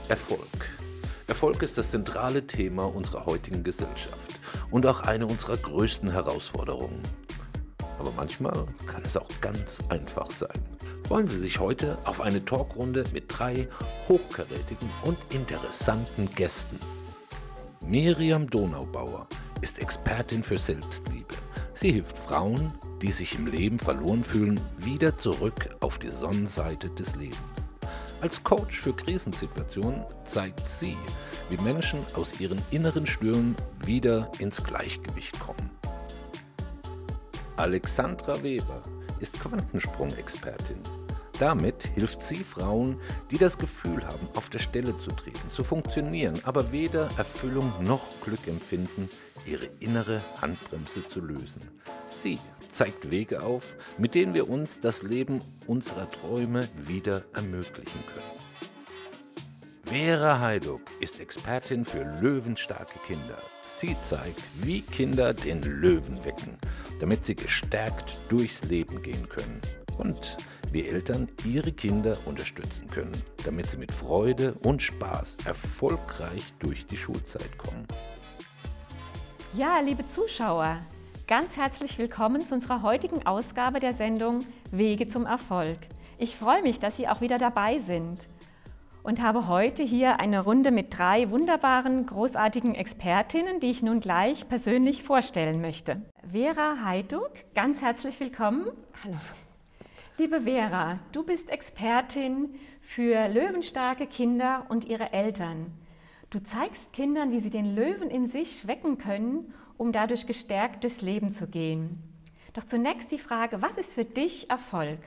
Erfolg. Erfolg ist das zentrale Thema unserer heutigen Gesellschaft und auch eine unserer größten Herausforderungen. Aber manchmal kann es auch ganz einfach sein. Freuen Sie sich heute auf eine Talkrunde mit 3 hochkarätigen und interessanten Gästen. Miriam Donaubauer ist Expertin für Selbstliebe. Sie hilft Frauen, die sich im Leben verloren fühlen, wieder zurück auf die Sonnenseite des Lebens. Als Coach für Krisensituationen zeigt sie, wie Menschen aus ihren inneren Stürmen wieder ins Gleichgewicht kommen. Alexandra Weber ist Quantensprung-Expertin. Damit hilft sie Frauen, die das Gefühl haben, auf der Stelle zu treten, zu funktionieren, aber weder Erfüllung noch Glück empfinden, ihre innere Handbremse zu lösen. Sie zeigt Wege auf, mit denen wir uns das Leben unserer Träume wieder ermöglichen können. Vera Heiduck ist Expertin für löwenstarke Kinder. Sie zeigt, wie Kinder den Löwen wecken, damit sie gestärkt durchs Leben gehen können. Und wie Eltern ihre Kinder unterstützen können, damit sie mit Freude und Spaß erfolgreich durch die Schulzeit kommen. Ja, liebe Zuschauer, ganz herzlich willkommen zu unserer heutigen Ausgabe der Sendung Wege zum Erfolg. Ich freue mich, dass Sie auch wieder dabei sind und habe heute hier eine Runde mit 3 wunderbaren, großartigen Expertinnen, die ich nun gleich persönlich vorstellen möchte. Vera Heiduck, ganz herzlich willkommen. Hallo. Liebe Vera, du bist Expertin für löwenstarke Kinder und ihre Eltern. Du zeigst Kindern, wie sie den Löwen in sich wecken können, um dadurch gestärkt durchs Leben zu gehen. Doch zunächst die Frage, was ist für dich Erfolg?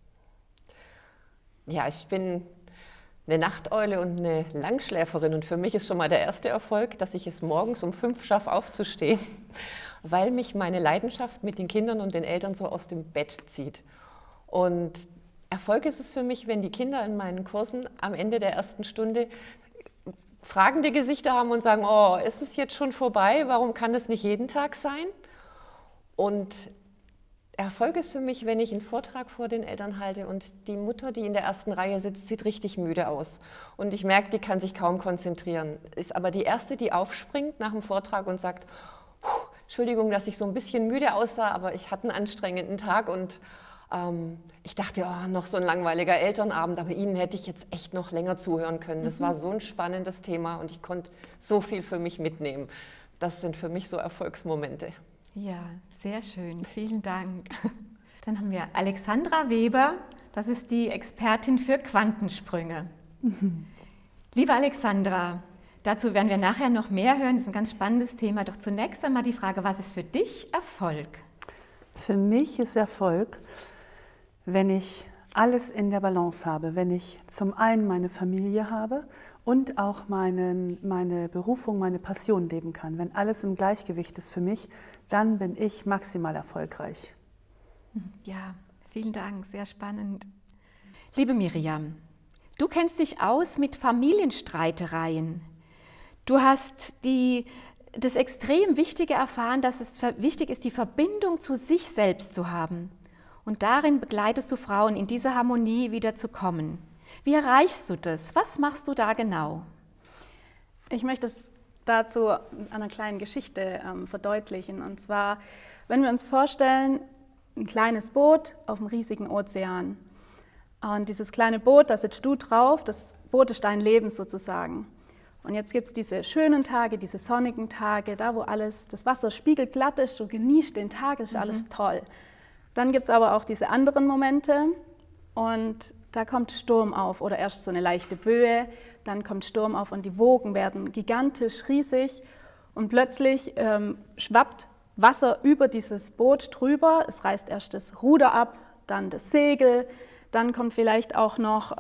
Ja, ich bin eine Nachteule und eine Langschläferin und für mich ist schon mal der erste Erfolg, dass ich es morgens um 5 schaffe aufzustehen, weil mich meine Leidenschaft mit den Kindern und den Eltern so aus dem Bett zieht. Und Erfolg ist es für mich, wenn die Kinder in meinen Kursen am Ende der ersten Stunde fragende Gesichter haben und sagen, oh, ist es jetzt schon vorbei? Warum kann das nicht jeden Tag sein? Und Erfolg ist für mich, wenn ich einen Vortrag vor den Eltern halte und die Mutter, die in der ersten Reihe sitzt, sieht richtig müde aus. Und ich merke, die kann sich kaum konzentrieren. Ist aber die Erste, die aufspringt nach dem Vortrag und sagt, Entschuldigung, dass ich so ein bisschen müde aussah, aber ich hatte einen anstrengenden Tag und ich dachte, oh, noch so ein langweiliger Elternabend, aber Ihnen hätte ich jetzt echt noch länger zuhören können. Das war so ein spannendes Thema und ich konnte so viel für mich mitnehmen. Das sind für mich so Erfolgsmomente. Ja, sehr schön. Vielen Dank. Dann haben wir Alexandra Weber, das ist die Expertin für Quantensprünge. Liebe Alexandra, dazu werden wir nachher noch mehr hören, das ist ein ganz spannendes Thema. Doch zunächst einmal die Frage, was ist für dich Erfolg? Für mich ist Erfolg, wenn ich alles in der Balance habe, wenn ich zum einen meine Familie habe und auch meine Berufung, meine Passion leben kann. Wenn alles im Gleichgewicht ist für mich, dann bin ich maximal erfolgreich. Ja, vielen Dank, sehr spannend. Liebe Miriam, du kennst dich aus mit Familienstreitereien. Du hast das extrem Wichtige erfahren, dass es wichtig ist, die Verbindung zu sich selbst zu haben. Und darin begleitest du Frauen, in diese Harmonie wieder zu kommen. Wie erreichst du das? Was machst du da genau? Ich möchte es dazu an einer kleinen Geschichte verdeutlichen. Und zwar, wenn wir uns vorstellen, ein kleines Boot auf einem riesigen Ozean. Und dieses kleine Boot, da sitzt du drauf, das Boot ist dein Leben sozusagen. Und jetzt gibt es diese schönen Tage, diese sonnigen Tage, da wo das Wasser spiegelglatt ist, du genießt den Tag, es ist alles toll. Dann gibt es aber auch diese anderen Momente und da kommt Sturm auf oder erst so eine leichte Böe, dann kommt Sturm auf und die Wogen werden gigantisch, riesig und plötzlich schwappt Wasser über dieses Boot drüber. Es reißt erst das Ruder ab, dann das Segel, dann kommt vielleicht auch noch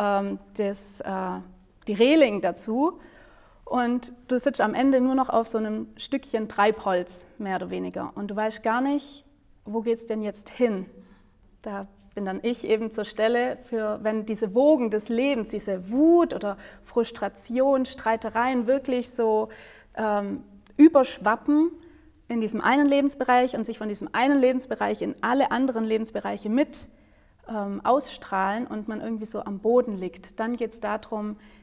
die Reling dazu. Und du sitzt am Ende nur noch auf so einem Stückchen Treibholz, mehr oder weniger. Und du weißt gar nicht, wo geht es denn jetzt hin? Da bin dann ich eben zur Stelle für, wenn diese Wogen des Lebens, diese Wut oder Frustration, Streitereien wirklich so überschwappen in diesem einen Lebensbereich und sich von diesem einen Lebensbereich in alle anderen Lebensbereiche mit ausstrahlen und man irgendwie so am Boden liegt. Dann geht es darum,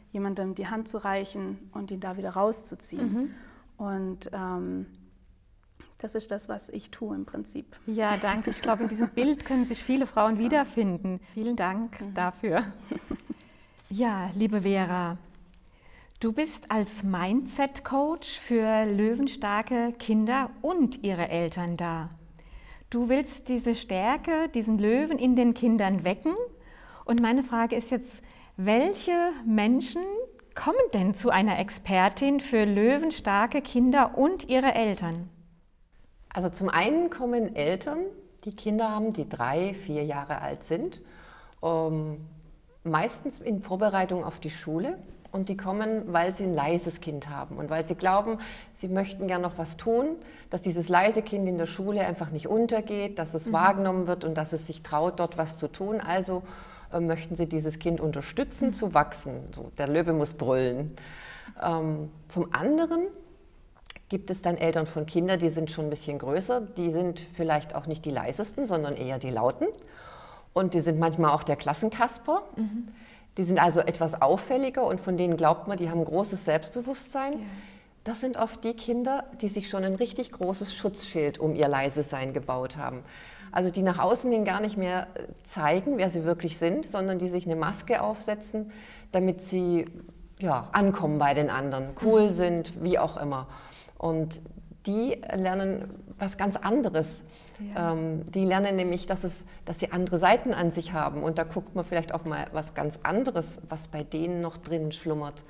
jemandem die Hand zu reichen und ihn da wieder rauszuziehen. Und das ist das, was ich tue im Prinzip. Ja, danke. Ich glaube, in diesem Bild können sich viele Frauen wiederfinden. Vielen Dank dafür. Ja, liebe Vera, du bist als Mindset-Coach für löwenstarke Kinder und ihre Eltern da. Du willst diese Stärke, diesen Löwen in den Kindern wecken. Und meine Frage ist jetzt, welche Menschen kommen denn zu einer Expertin für löwenstarke Kinder und ihre Eltern? Also zum einen kommen Eltern, die Kinder haben, die 3, 4 Jahre alt sind, meistens in Vorbereitung auf die Schule. Und die kommen, weil sie ein leises Kind haben und weil sie glauben, sie möchten gerne noch was tun, dass dieses leise Kind in der Schule einfach nicht untergeht, dass es wahrgenommen wird und dass es sich traut, dort was zu tun. Also möchten sie dieses Kind unterstützen, zu wachsen. So, der Löwe muss brüllen. Zum anderen gibt es dann Eltern von Kindern, die sind schon ein bisschen größer, die sind vielleicht auch nicht die leisesten, sondern eher die lauten. Und die sind manchmal auch der Klassenkasper. Die sind also etwas auffälliger und von denen glaubt man, die haben großes Selbstbewusstsein. Ja. Das sind oft die Kinder, die sich schon ein richtig großes Schutzschild um ihr Leise-Sein gebaut haben. Also die nach außen hin gar nicht mehr zeigen, wer sie wirklich sind, sondern die sich eine Maske aufsetzen, damit sie ankommen bei den anderen, cool sind, wie auch immer. Und die lernen was ganz anderes. Ja. Die lernen nämlich, dass sie andere Seiten an sich haben. Und da guckt man vielleicht auch mal was ganz anderes, was bei denen noch drin schlummert.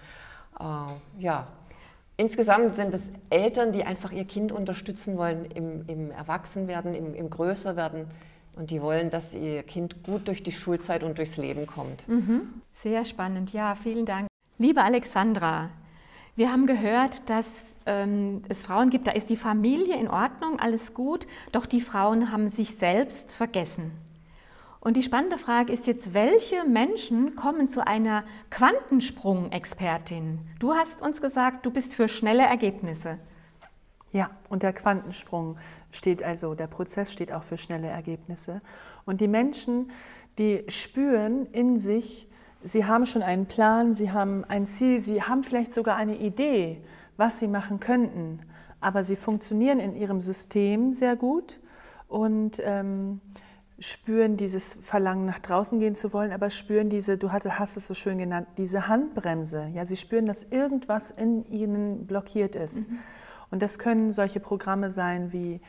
Insgesamt sind es Eltern, die einfach ihr Kind unterstützen wollen im Erwachsenwerden, im Größerwerden. Und die wollen, dass ihr Kind gut durch die Schulzeit und durchs Leben kommt. Sehr spannend. Ja, vielen Dank. Liebe Alexandra, wir haben gehört, dass es Frauen gibt, da ist die Familie in Ordnung, alles gut, doch die Frauen haben sich selbst vergessen. Und die spannende Frage ist jetzt, welche Menschen kommen zu einer Quantensprung-Expertin? Du hast uns gesagt, du bist für schnelle Ergebnisse. Ja, und der Quantensprung der Prozess steht auch für schnelle Ergebnisse. Und die Menschen, die spüren in sich, sie haben schon einen Plan, sie haben ein Ziel, sie haben vielleicht sogar eine Idee, was sie machen könnten, aber sie funktionieren in ihrem System sehr gut und spüren dieses Verlangen, nach draußen gehen zu wollen, aber spüren hast es so schön genannt, diese Handbremse. Ja, sie spüren, dass irgendwas in ihnen blockiert ist. Und das können solche Programme sein wie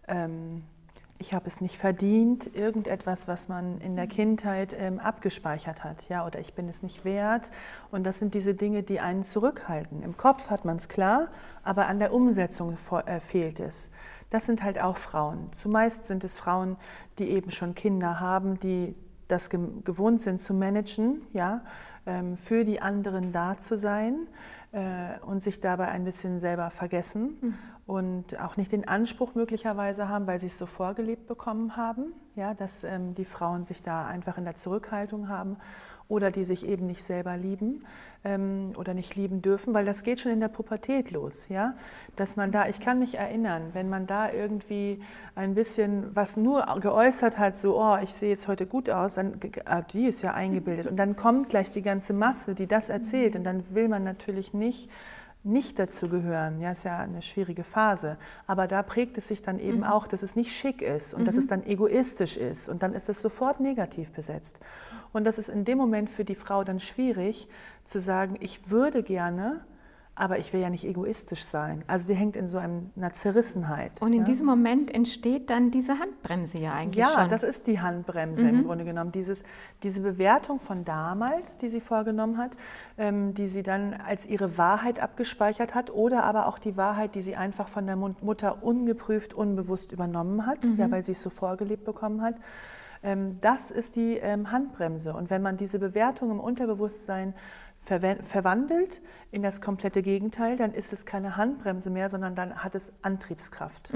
ich habe es nicht verdient, irgendetwas, was man in der Kindheit abgespeichert hat, ja, oder ich bin es nicht wert. Und das sind diese Dinge, die einen zurückhalten. Im Kopf hat man es klar, aber an der Umsetzung fehlt es. Das sind halt auch Frauen. Zumeist sind es Frauen, die eben schon Kinder haben, die das gewohnt sind zu managen, ja, für die anderen da zu sein und sich dabei ein bisschen selber vergessen. Und auch nicht den Anspruch möglicherweise haben, weil sie es so vorgelebt bekommen haben, ja, dass die Frauen sich da einfach in der Zurückhaltung haben oder die sich eben nicht selber lieben oder nicht lieben dürfen, weil das geht schon in der Pubertät los, ja, dass man da, ich kann mich erinnern, wenn man da irgendwie ein bisschen was nur geäußert hat, so, oh, ich sehe jetzt heute gut aus, dann, die ist ja eingebildet und dann kommt gleich die ganze Masse, die das erzählt und dann will man natürlich nicht dazu gehören. Ja, ist ja eine schwierige Phase. Aber da prägt es sich dann eben auch, dass es nicht schick ist und dass es dann egoistisch ist. Und dann ist es sofort negativ besetzt. Und das ist in dem Moment für die Frau dann schwierig zu sagen, ich würde gerne, aber ich will ja nicht egoistisch sein. Also die hängt in so einer Zerrissenheit. Und in diesem Moment entsteht dann diese Handbremse ja eigentlich schon. Ja, das ist die Handbremse im Grunde genommen. Diese Bewertung von damals, die sie vorgenommen hat, die sie dann als ihre Wahrheit abgespeichert hat oder aber auch die Wahrheit, die sie einfach von der Mutter ungeprüft, unbewusst übernommen hat, ja, weil sie es so vorgelebt bekommen hat. Das ist die Handbremse. Und wenn man diese Bewertung im Unterbewusstsein verwandelt in das komplette Gegenteil, dann ist es keine Handbremse mehr, sondern dann hat es Antriebskraft.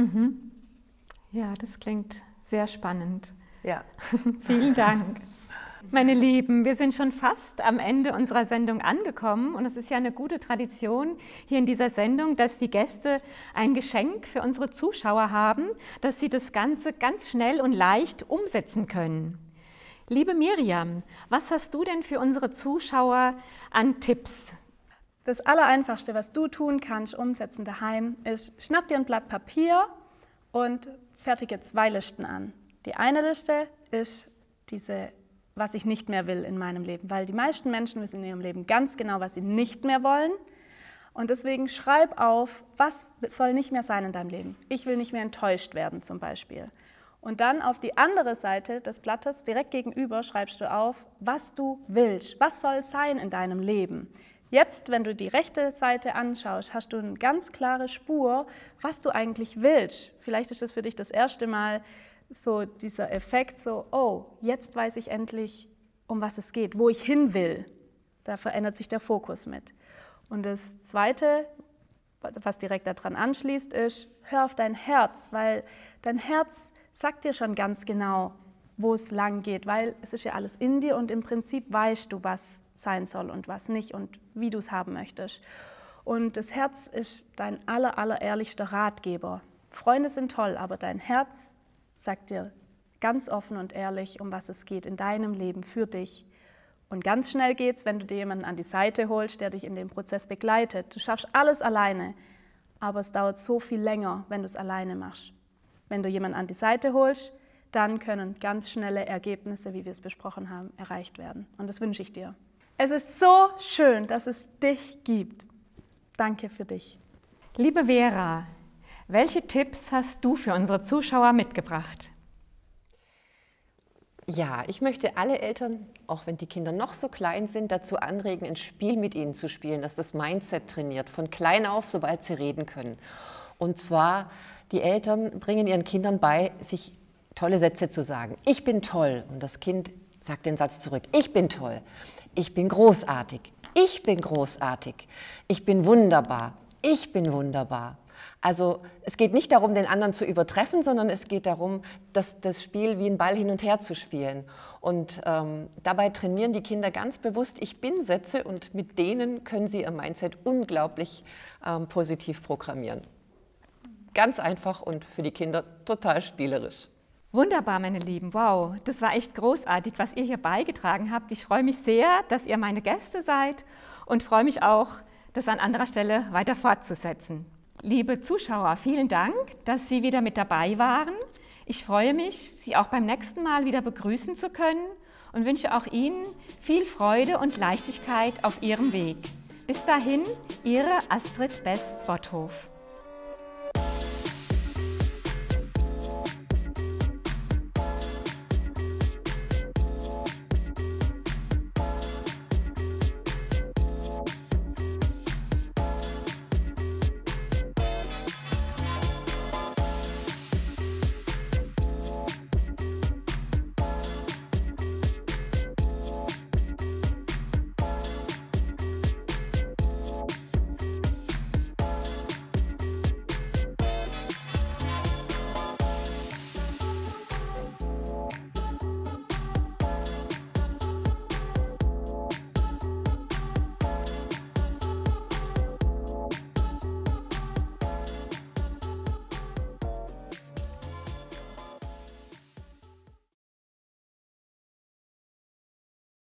Ja, das klingt sehr spannend. Ja. Vielen Dank. Meine Lieben, wir sind schon fast am Ende unserer Sendung angekommen und es ist ja eine gute Tradition hier in dieser Sendung, dass die Gäste ein Geschenk für unsere Zuschauer haben, dass sie das Ganze ganz schnell und leicht umsetzen können. Liebe Miriam, was hast du denn für unsere Zuschauer an Tipps? Das Allereinfachste, was du tun kannst, umsetzen daheim, ist, schnapp dir ein Blatt Papier und fertige 2 Listen an. Die eine Liste ist diese, was ich nicht mehr will in meinem Leben, weil die meisten Menschen wissen in ihrem Leben ganz genau, was sie nicht mehr wollen. Und deswegen schreib auf, was soll nicht mehr sein in deinem Leben. Ich will nicht mehr enttäuscht werden zum Beispiel. Und dann auf die andere Seite des Blattes, direkt gegenüber, schreibst du auf, was du willst. Was soll sein in deinem Leben? Jetzt, wenn du die rechte Seite anschaust, hast du eine ganz klare Spur, was du eigentlich willst. Vielleicht ist das für dich das erste Mal so dieser Effekt, so, oh, jetzt weiß ich endlich, um was es geht, wo ich hin will. Da verändert sich der Fokus mit. Und das Zweite, was direkt daran anschließt, ist, hör auf dein Herz, weil dein Herz sagt dir schon ganz genau, wo es lang geht, weil es ist ja alles in dir und im Prinzip weißt du, was sein soll und was nicht und wie du es haben möchtest. Und das Herz ist dein allerehrlichster Ratgeber. Freunde sind toll, aber dein Herz sagt dir ganz offen und ehrlich, um was es geht in deinem Leben für dich. Und ganz schnell geht's, wenn du dir jemanden an die Seite holst, der dich in dem Prozess begleitet. Du schaffst alles alleine, aber es dauert so viel länger, wenn du es alleine machst. Wenn du jemanden an die Seite holst, dann können ganz schnelle Ergebnisse, wie wir es besprochen haben, erreicht werden. Und das wünsche ich dir. Es ist so schön, dass es dich gibt. Danke für dich. Liebe Vera, welche Tipps hast du für unsere Zuschauer mitgebracht? Ja, ich möchte alle Eltern, auch wenn die Kinder noch so klein sind, dazu anregen, ein Spiel mit ihnen zu spielen, das das Mindset trainiert, von klein auf, sobald sie reden können. Und zwar, die Eltern bringen ihren Kindern bei, sich tolle Sätze zu sagen. Ich bin toll. Und das Kind sagt den Satz zurück. Ich bin toll. Ich bin großartig. Ich bin großartig. Ich bin wunderbar. Ich bin wunderbar. Also es geht nicht darum, den anderen zu übertreffen, sondern es geht darum, das Spiel wie ein Ball hin und her zu spielen. Und dabei trainieren die Kinder ganz bewusst Ich-Bin-Sätze und mit denen können sie ihr Mindset unglaublich positiv programmieren. Ganz einfach und für die Kinder total spielerisch. Wunderbar, meine Lieben. Wow, das war echt großartig, was ihr hier beigetragen habt. Ich freue mich sehr, dass ihr meine Gäste seid und freue mich auch, das an anderer Stelle weiter fortzusetzen. Liebe Zuschauer, vielen Dank, dass Sie wieder mit dabei waren. Ich freue mich, Sie auch beim nächsten Mal wieder begrüßen zu können und wünsche auch Ihnen viel Freude und Leichtigkeit auf Ihrem Weg. Bis dahin, Ihre Astrid Best-Botthof.